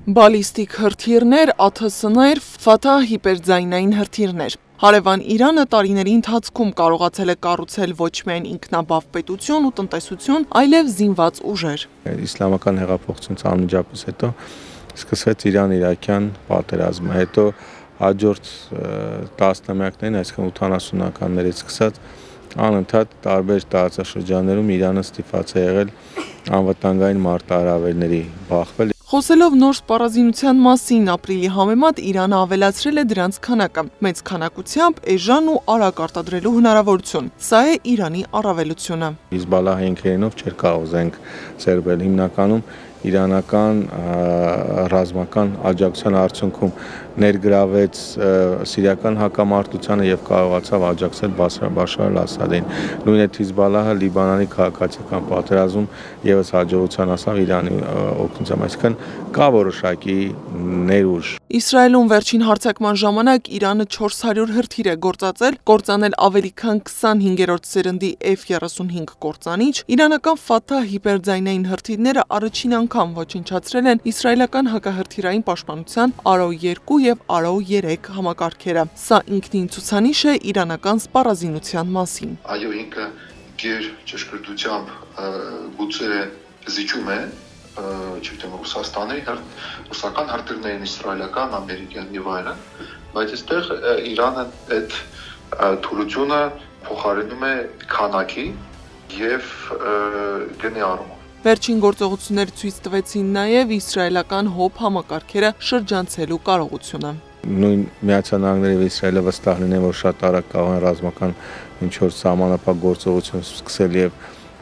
Բալիստիկ հրթիռներ, ԱԹՍ-ներ, Ֆաթահ հիպերձայնային հրթիռներ։ Հարևան Իրանը տարիների ընթացքում կարողացել է կառուցել ոչ միայն ինքնաբավ պետություն ու տնտեսություն, այլև զինված ուժեր։ Իսլամական հեղափոխությունից անմիջապես հետո սկսվեց Իրան-իրաքյան պատերազմը, հետո հաջորդ տասնամյակներին, այսինքն 80-ականներից սկսած անընդհատ տարբեր տարածաշրջաններում Իրանը ստիպված է եղել անվտանգային մարտահրավերների բախվել։ Խոսելով նոր սպառազինության մասին, ապրիլի համեմատ Իրանը ավելացրել է դրանց քանակը, մեծ քանակությամբ էժան ու արագ արտադրելու հնարավորություն։ Սա է Իրանի առավելությունը։ Հիզբալլահ ենքերենով չէր կարող զենք ձեռբերել, հիմնականում իրանական ռազմական աջակցության արդյունքում ներգրավեց սիրիական հակամարտությանը եւ կարողացավ աջակցել Բաշար al-Ասադին։ Նույնիսկ Հիզբալլահը Լիբանանի քաղաքացիական պատերազմում եւս հաջողության հասավ Իրանի օգնությամբ, այսինքն կա որոշակի ներուժ։ Իսրայելում վերջին հարձակման ժամանակ Իրանը 400 հրթիռ է գործածել, կործանել ավելի քան 25-րդ սերնդի F-35 կործանիչ։ Իրանական Ֆաթահ հիպերձայնային հրթիռները առաջին անգամ ոչնչացրել են իսրայելական հակահրթիռային պաշտպանության Arrow 2 եւ Arrow 3 համակարգերը։ Սա ինքնին ցուցանիշ է իրանական սպառազինության մասին։ Այո, ինքը գեր ճշգրտությամբ գուցե զիջում է չգիտեմ ռուսական հրթիռներին, իսրայելական, ամերիկյան եւ այլն, բայց այստեղ Իրանը այդ թուլությունը փոխարինում է քանակի եւ գնի առումով։ Վերջին գործողությունները ցույց տվեցին նաև իսրայելական հոբ համակարգերը շրջանցելու կարողությունը։ Նույն Միացյալ Նահանգները եւ Իսրայելը վստահ լինեն, որ շատ արագ կարող են ռազմական ինչ-որ սահմանափակ գործողություն սկսել եւ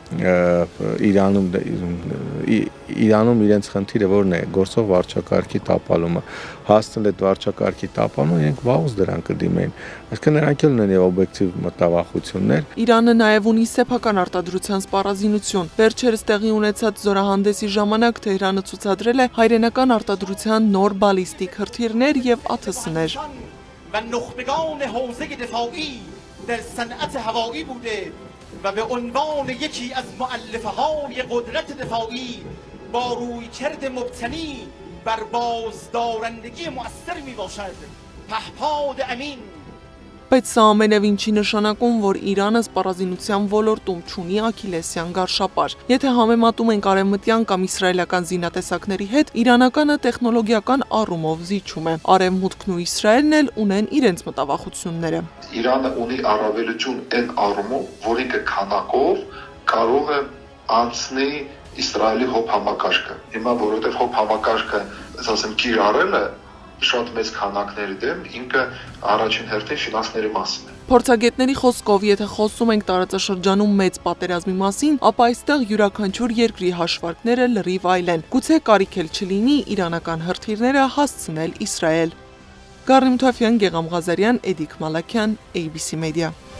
Իրանում իրենց խնդիրը որն է, գործող վարչակարգի տապալումը, հասնել այդ վարչակարգի տապալումը, իրենք վաղուց դրան կդիմեն, այսինքն նրանք էլ ունեն եւ օբյեկտիվ մտավախություններ։ Իրանը նաև ունի սեփական արտադրության սպառազինություն։ Վերջերս տեղի ունեցած զորահանդեսի ժամանակ Թեհրանը ցուցադրել է հայրենական արտադրության նոր բալիստիկ հրթիռներ եւ ԱԹՍ-ներ։ و به عنوان یکی از مؤلفه های قدرت دفاعی با رویکرد مبتنی بر بازدارندگی مؤثر می باشد پهپاد امین Բայց սա ամենևին չի նշանակում, որ Իրանը սպառազինության ոլորտում չունի աքիլեսյան գարշապար։ Եթե համեմատում ենք արևմտյան կամ իսրայելական զինատեսակների հետ, իրանականը տեխնոլոգիական առումով զիջում է։ Արևմուտքն ու Իսրայելն էլ ունեն իրենց մտավախությունները։ Իրանը ունի առավելություն այն առումով, որ ինքը քանակով կարող է անցնի Իսրայելի հոբ համակարգը։ Հիմա որովհետև հոբ համակարգը, ասեմ, կիրառել է շատ մեծ քանակների դեմ, ինքը առաջին հերթին ֆինանսների մասին է։ Փորձագետների խոսքով, եթե խոսում ենք տարածաշրջանում մեծ պատերազմի մասին, ապա այստեղ յուրաքանչյուր երկրի հաշվարկները լրիվ այլ են։ Գուցե կարիք էլ չլինի իրանական հրթիռները հասցնել Իսրայել։ Գառնի Մութաֆյան, Գեգամ Ղազարյան, Էդիկ Մալաքյան, ABC Media։